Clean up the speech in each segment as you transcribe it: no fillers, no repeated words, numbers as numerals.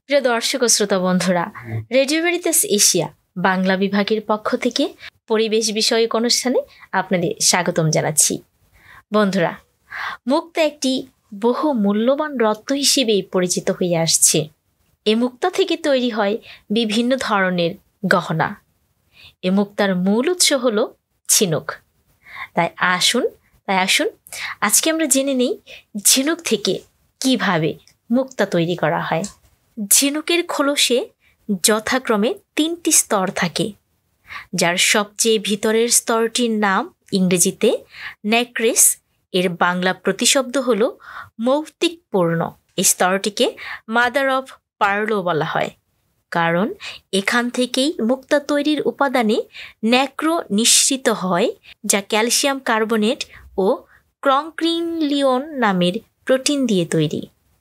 প্রিয় দর্শক ও শ্রোতা বন্ধুরা, রেডিও ভেরিতাস এশিয়া বাংলা বিভাগের পক্ষ থেকে পরিবেশ বিষয়ক অনুষ্ঠানে আপনাদের স্বাগতম জানাচ্ছি। বন্ধুরা, মুক্তা একটি বহু মূল্যবান রত্ন হিসেবেই পরিচিত হয়ে আসছে। এ মুক্তা থেকে তৈরি হয় বিভিন্ন ধরনের গহনা। এ মুক্তার মূল উৎস হলো ঝিনুক। তাই আসুন আজকে আমরা জেনে নিই ঝিনুক থেকে কিভাবে মুক্তা তৈরি করা হয়। ঝিনুকের খোলসে যথাক্রমে 3টি স্তর থাকে, যার সবচেয়ে ভিতরের স্তরটির নাম ইংরেজিতে নেকরেস, এর বাংলা প্রতিশব্দ হল মৌক্তিকপূর্ণ। এই স্তরটিকে মাদার অফ পার্লও বলা হয়, কারণ এখান থেকেই মুক্তা তৈরির উপাদানে ন্যাক্রো নিঃসৃত হয়, যা ক্যালসিয়াম কার্বনেট ও ক্রংক্রিনলিয়ন নামের প্রোটিন দিয়ে তৈরি।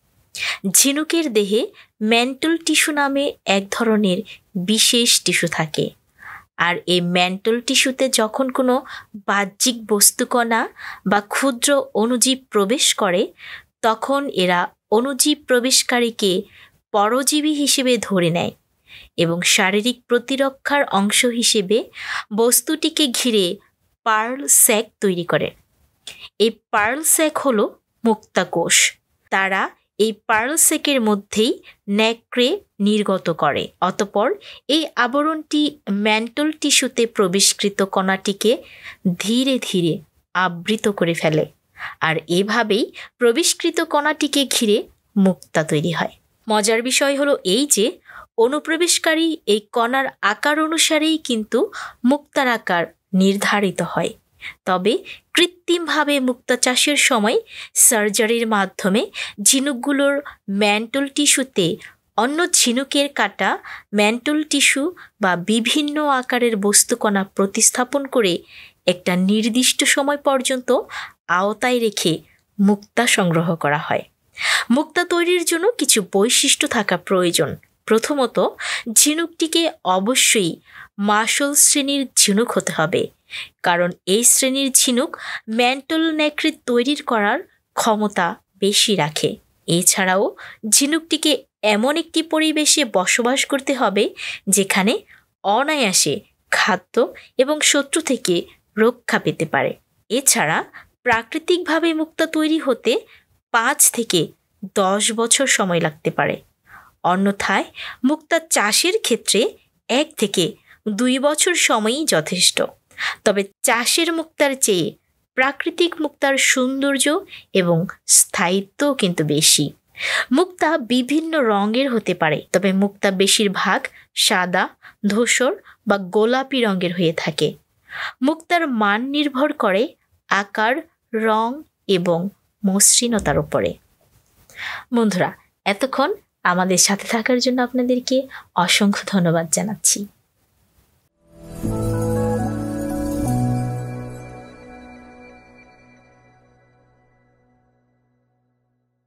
ঝিনুকের দেহে ম্যান্টল টিস্যু নামে এক ধরনের বিশেষ টিস্যু থাকে, আর এই ম্যান্টল টিস্যুতে যখন কোনো বাহ্যিক বস্তুকণা বা ক্ষুদ্র অণুজীব প্রবেশ করে, তখন এরা অণুজীব প্রবেশকারীকে পরজীবী হিসেবে ধরে নেয় এবং শারীরিক প্রতিরক্ষার অংশ হিসেবে বস্তুটিকে ঘিরে পার্ল স্যাক তৈরি করে। এই পার্ল স্যাক হলো মুক্তাকোষ। তারা এই পার্ল স্যাকের মধ্যেই ন্যাক্রে নির্গত করে। অতঃপর এই আবরণটি ম্যান্টল টিস্যুতে প্রবেশকৃত কণাটিকে ধীরে ধীরে আবৃত করে ফেলে, আর এভাবেই প্রবেশকৃত কণাটিকে ঘিরে মুক্তা তৈরি হয়। মজার বিষয় হলো এই যে অনুপ্রবেশকারী এই কণার আকার অনুসারেই কিন্তু মুক্তার আকার নির্ধারিত হয়। তবে কৃত্রিমভাবে মুক্তা চাষের সময় সার্জারির মাধ্যমে ঝিনুকগুলোর ম্যান্টল টিস্যুতে অন্য ঝিনুকের কাটা ম্যান্টল টিস্যু বা বিভিন্ন আকারের বস্তুকণা প্রতিস্থাপন করে একটা নির্দিষ্ট সময় পর্যন্ত আওতায় রেখে মুক্তা সংগ্রহ করা হয়। মুক্তা তৈরির জন্য কিছু বৈশিষ্ট্য থাকা প্রয়োজন। প্রথমত, ঝিনুকটিকে অবশ্যই মাসল শ্রেণীর ঝিনুক হতে হবে, কারণ এই শ্রেণীর ঝিনুক ম্যান্টল ন্যাক্রে তৈরির করার ক্ষমতা বেশি রাখে। এছাড়াও ঝিনুকটিকে এমন একটি পরিবেশে বসবাস করতে হবে যেখানে অনায়াসে খাদ্য এবং শত্রু থেকে রক্ষা পেতে পারে। এছাড়া প্রাকৃতিকভাবে মুক্তা তৈরি হতে 5 থেকে 10 বছর সময় লাগতে পারে। অন্যথায় মুক্তা চাষের ক্ষেত্রে 1 থেকে 2 বছর সময়ই যথেষ্ট। তবে চাষের মুক্তার চেয়ে প্রাকৃতিক মুক্তার সৌন্দর্য এবং স্থায়িত্বও কিন্তু বেশি। মুক্তা বিভিন্ন রঙের হতে পারে, তবে মুক্তা বেশিরভাগ সাদা, ধূসর বা গোলাপি রঙের হয়ে থাকে। মুক্তার মান নির্ভর করে আকার, রং এবং মসৃণতার উপরে। বন্ধুরা, এতক্ষণ আমাদের সাথে থাকার জন্য আপনাদেরকে অসংখ্য ধন্যবাদ জানাচ্ছি।